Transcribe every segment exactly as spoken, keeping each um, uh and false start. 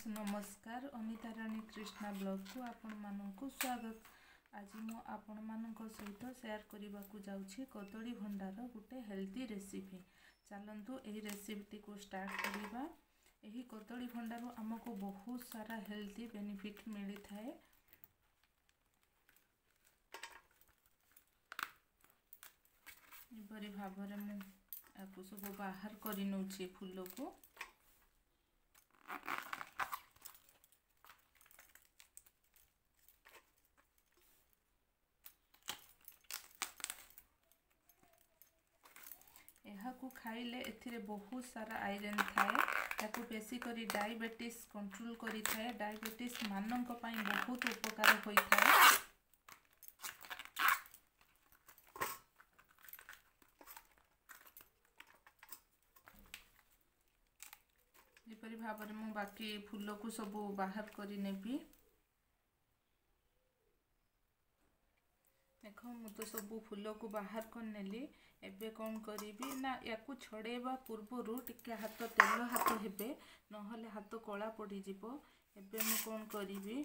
नमस्कार अनिता राणी कृष्णा ब्लॉग को आपण मानक स्वागत। आज मु आपण मानक सहित शेयर करने को जाऊँगी कदली भंडार गोटे हेल्दी रेसिपी। चलतु यही रेसिपी को स्टार्ट करवा। यही कदली भंडार आमको बहुत सारा हेल्दी बेनिफिट मिलता है। एपरी भाव में मुझे सब बाहर कर नौचे फूल को। यहाँ खाइले एथिरे बहुत सारा आयरन थाए। ताकू बेसिकली डायबिटीज कंट्रोल करी थाए। डायबिटीज मानक पाई बहुत उपकार होता है। एपरी भाव में मु बाकी फूल को सब बाहर करी नेबी। देखो मु तो सब फूल को बाहर कर नेली। एबे कौन करी ना या छड़ेबा पूर्वर टिके हाथ तेल हाथ हेबे नहले हाथ कला पड़ी जिवो। एबे मु कौन करी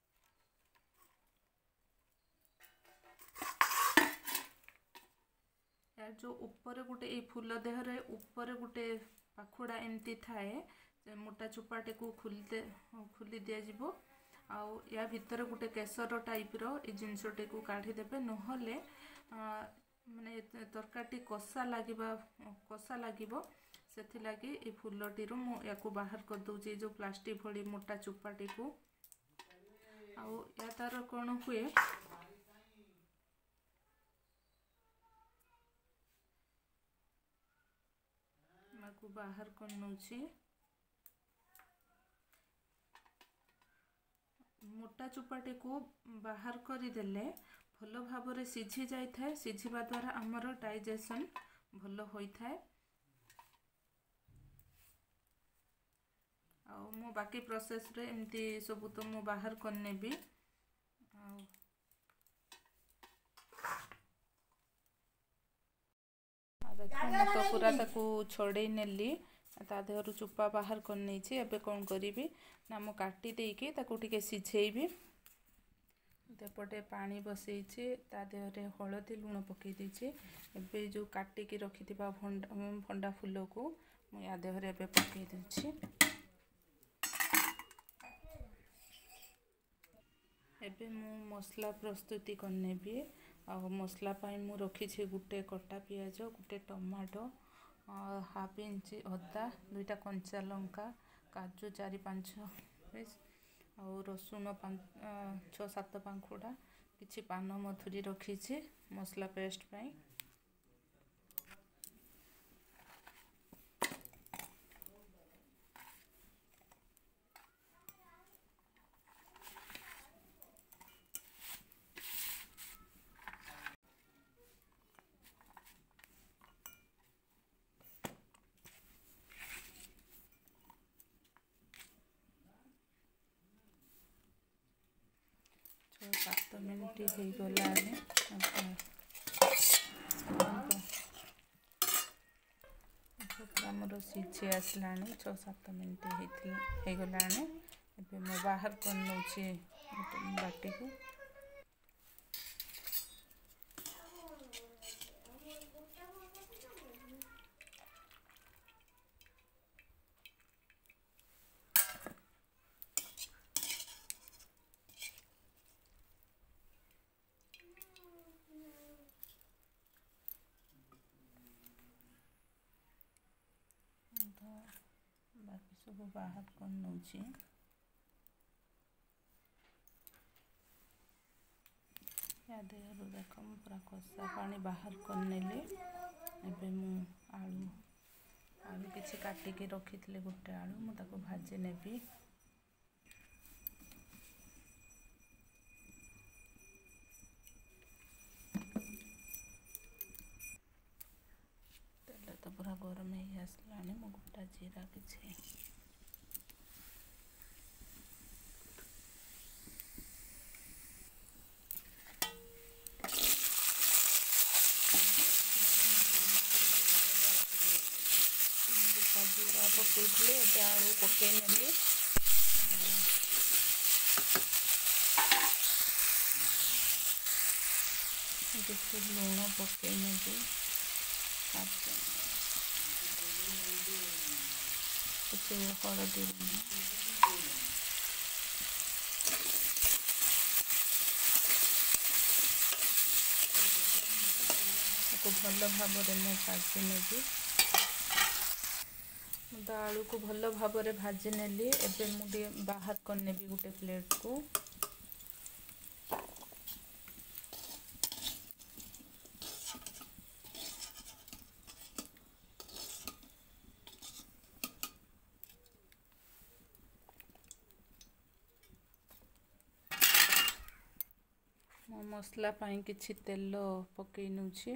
यार जो ऊपर गोटे ए फूल देहरे ऊपर गोटे पाखुड़ा एमती थाए मोटा चुपाटे को खुलते खुली दिया जिवो। आउ या भितर गोटे केसर टाइप रो ए जिनसटे को काढ़ी देबे नहले माने तरकारी कषा लागिबा कषा लागिबो। सेथि लागि ए फूलटी रो मु याको बाहर कर दउची जो प्लास्टिक भली मोटा चुपाटी को। आउ या तार कोन हुए माको बाहर कर नउची। मोटा चुपाटी को बाहर करी देले भल भाव में सिझी जाए थाए। सिझिबा द्वारा आमर डाइजेशन भल होता है। आ मो बाकी प्रोसेस रे एमती सब तो मो बाहर करने भी तो पूरा ताकू छड़े नेली ता देहरु चुपा बाहर कर नहीं छी। एबे कौन करी ना मु काटी देकी ताकू टिके सिझेबी। देपटे पानी बसई ता देहरे हलदी लुण पकई देछि। एबे जो काटिकी रखिथिबा भंडा भंडा फूल को मु या देहरे एबे पकई देछि। एबे मु मसला प्रस्तुति करने भी। आ मसला पाई मु रखी छी गुटे कटा पियाज गुटे टमाटो हाफ इंच अदा दुईटा कंचा लंका काजू चारि पांच पीस और रसुण छः सात पाखुड़ा किछि पान मधुरी रखी छी मसला पेस्ट पाई। सात मिनट हो गलाने आमर सिझी आसलानी छः सात मिनट हो गलाने। एबे मैं बाहर कर नौची बाटी को। बाकी सब बाहर कर नौची। या देहरु देख पूरा कषा पानी बाहर कर नेले। एबे मु आलू आलू किछि काटिकी रखी गोटे आलू मु ताको भाजी नेबी। तेल तो पूरा गरम ही आसलानी मु गोटा जीरा किछि जीरा पकई आलू पकई नेली। କିଛି ଲୁଣ ପକାଇ ନେବି, କିଛି ହଳଦୀ ଗୁଣ୍ଡ, ତାକୁ ଭଲ ଭାବରେ ମୁଁ ଭାଜି ନେବି। ମୁଁ ତ ଆଳୁକୁ ଭଲ ଭାବରେ ଭାଜି ନେଲି। ଏବେ ମୁଁ ଟିକେ ବାହାର କରିନେବି ଗୋଟେ ପ୍ଲେଟ୍କୁ। ମୁଁ ମସଲା ପାଇଁ କିଛି ତେଲ ପକାଇ ନେଉଛି।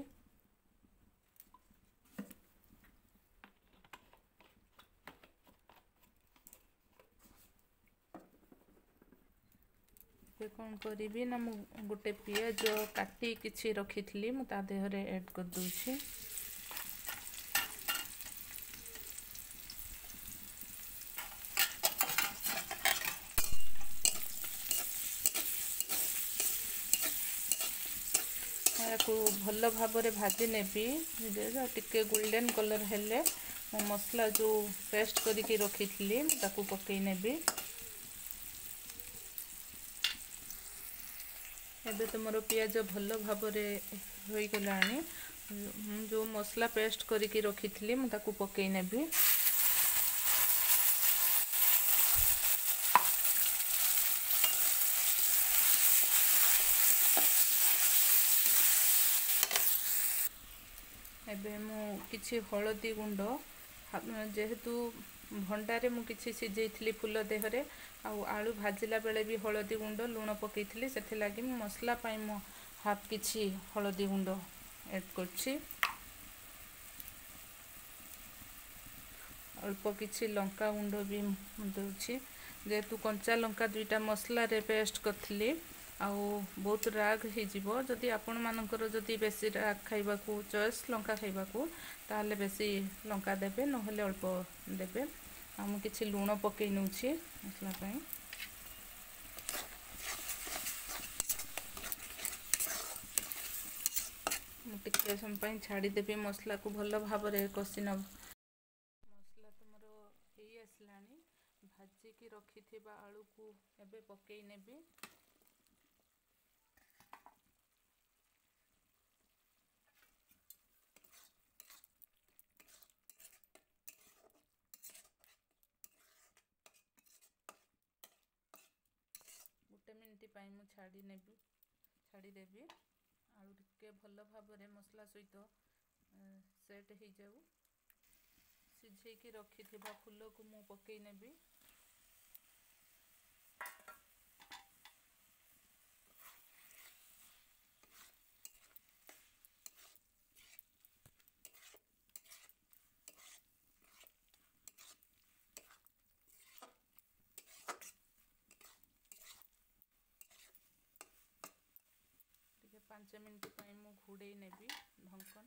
ଏବେ କ'ଣ କରିବି ନା ମୁଁ ଗୋଟେ ପିଆଜ କାଟି କିଛି ରଖିଥିଲି, ମୁଁ ତା ଦେହରେ ଆଡ଼୍ କରିଦେଉଛି। ଏହାକୁ ଭଲ ଭାବରେ ଭାଜି ନେବି। ଟିକେ ଗୋଲ୍ଡେନ୍ କଲର୍ ହେଲେ ମୁଁ ମସଲା ଯେଉଁ ପେଷ୍ଟ କରିକି ରଖିଥିଲି ତାକୁ ପକାଇ ନେବି। ଏବେ ତ ମୋର ପିଆଜ ଭଲ ଭାବରେ ହୋଇଗଲାଣି। ମୁଁ ଯେଉଁ ମସଲା ପେଷ୍ଟ କରିକି ରଖିଥିଲି ମୁଁ ତାକୁ ପକାଇ ନେବି। ଏବେ ମୁଁ କିଛି ହଳଦୀ ଗୁଣ୍ଡ, ଯେହେତୁ ଭଣ୍ଡାରେ ମୁଁ କିଛି ସିଝେଇଥିଲି ଫୁଲ ଦେହରେ, ଆଉ ଆଳୁ ଭାଜିଲା ବେଳେ ବି ହଳଦୀ ଗୁଣ୍ଡ ଲୁଣ ପକାଇଥିଲି, ସେଥିଲାଗି ମୁଁ ମସଲା ପାଇଁ ମୁଁ ହାଫ୍ କିଛି ହଳଦୀ ଗୁଣ୍ଡ ଆଡ଼୍ କରୁଛି। ଅଳ୍ପ କିଛି ଲଙ୍କା ଗୁଣ୍ଡ ବି ମୁଁ ଦେଉଛି, ଯେହେତୁ କଞ୍ଚା ଲଙ୍କା ଦୁଇଟା ମସଲାରେ ପେଷ୍ଟ କରିଥିଲି ଆଉ ବହୁତ ରାଗ ହେଇଯିବ। ଯଦି ଆପଣମାନଙ୍କର ଯଦି ବେଶୀ ରାଗ ଖାଇବାକୁ ଚଏସ୍ ଲଙ୍କା ଖାଇବାକୁ, ତାହେଲେ ବେଶୀ ଲଙ୍କା ଦେବେ, ନହେଲେ ଅଳ୍ପ ଦେବେ। ଆଉ ମୁଁ କିଛି ଲୁଣ ପକାଇ ନେଉଛି ମସଲା ପାଇଁ। ମୁଁ ଟିକେ ସମୟ ପାଇଁ ଛାଡ଼ିଦେବି, ମସଲାକୁ ଭଲ ଭାବରେ କଷି ନେବ। ମସଲା ତ ମୋର ହେଇ ଆସିଲାଣି। ଭାଜିକି ରଖିଥିବା ଆଳୁକୁ ଏବେ ପକାଇ ନେବି। ଗୋଟେ ମିନିଟ୍ ପାଇଁ ମୁଁ ଛାଡ଼ି ନେବି ଛାଡ଼ିଦେବି। ଆଳୁ ଟିକେ ଭଲ ଭାବରେ ମସଲା ସହିତ ସେଟ୍ ହେଇଯାଉ। ସିଝେଇକି ରଖିଥିବା ଫୁଲକୁ ମୁଁ ପକାଇ ନେବି। ଟିକେ ପାଞ୍ଚ ମିନିଟ୍ ପାଇଁ ମୁଁ ଘୋଡ଼େଇ ନେବି ଢଙ୍କନ।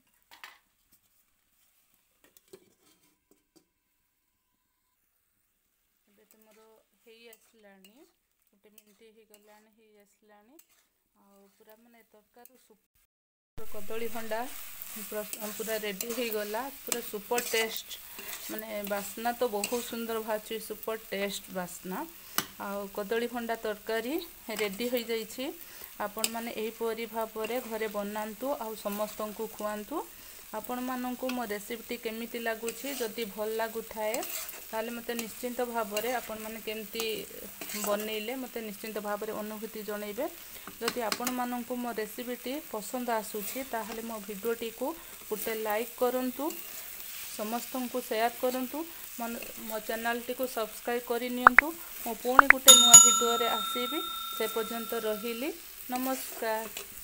ଏବେ ତ ମୋର ହେଇ ଆସିଲାଣି, ଗୋଟେ ମିନିଟ୍ ହେଇଗଲାଣି, ହେଇ ଆସିଲାଣି। ଆଉ ପୁରା ମାନେ ତରକାରୀ କଦଳୀ ଭଣ୍ଡା ପୁରା ରେଡ଼ି ହେଇଗଲା। ପୁରା ସୁପର ଟେଷ୍ଟ, ମାନେ ବାସ୍ନା ତ ବହୁତ ସୁନ୍ଦର ବାହାରୁଛି, ସୁପର ଟେଷ୍ଟ ବାସ୍ନା। ଆଉ କଦଳୀ ଭଣ୍ଡା ତରକାରୀ ରେଡ଼ି ହୋଇଯାଇଛି। ଆପଣମାନେ ଏହିପରି ଭାବରେ ଘରେ ବନାନ୍ତୁ ଆଉ ସମସ୍ତଙ୍କୁ ଖୁଆନ୍ତୁ। ଆପଣମାନଙ୍କୁ ମୋ ରେସିପିଟି କେମିତି ଲାଗୁଛି, ଯଦି ଭଲ ଲାଗୁଥାଏ ତାହେଲେ ମୋତେ ନିଶ୍ଚିନ୍ତ ଭାବରେ ଆପଣମାନେ କେମିତି ବନେଇଲେ ମୋତେ ନିଶ୍ଚିନ୍ତ ଭାବରେ ଅନୁଭୂତି ଜଣାଇବେ। ଯଦି ଆପଣମାନଙ୍କୁ ମୋ ରେସିପିଟି ପସନ୍ଦ ଆସୁଛି ତାହେଲେ ମୋ ଭିଡ଼ିଓଟିକୁ ଗୋଟେ ଲାଇକ୍ କରନ୍ତୁ, ସମସ୍ତଙ୍କୁ ସେୟାର କରନ୍ତୁ, ମୋ ଚ୍ୟାନେଲଟିକୁ ସବସ୍କ୍ରାଇବ୍ କରିନିଅନ୍ତୁ। ମୁଁ ପୁଣି ଗୋଟେ ନୂଆ ଭିଡ଼ିଓରେ ଆସିବି। ସେ ପର୍ଯ୍ୟନ୍ତ ରହିଲି, ନମସ୍କାର।